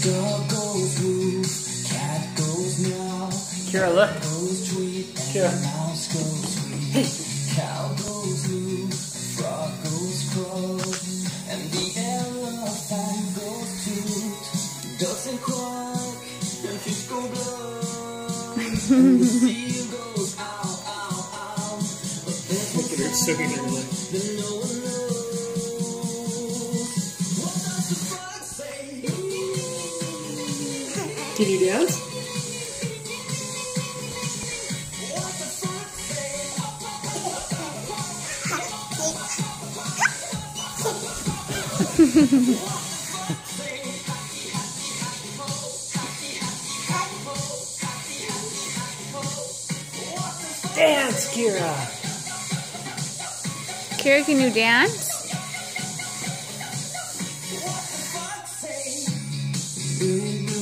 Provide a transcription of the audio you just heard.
Dog goes woof, cat goes meow. Kira, look. Goes tweet, Kira. mouse goes sweet. Cow goes loose, frog goes croak, and the elephant goes toot. Ducks and quack, and fish go bluff, and the seal goes ow, ow, ow. But there's Look at her soaking her leg. that no one knows. What does the frog say? Can you dance? What the frog Dance, Kira! Kira, can you dance? say?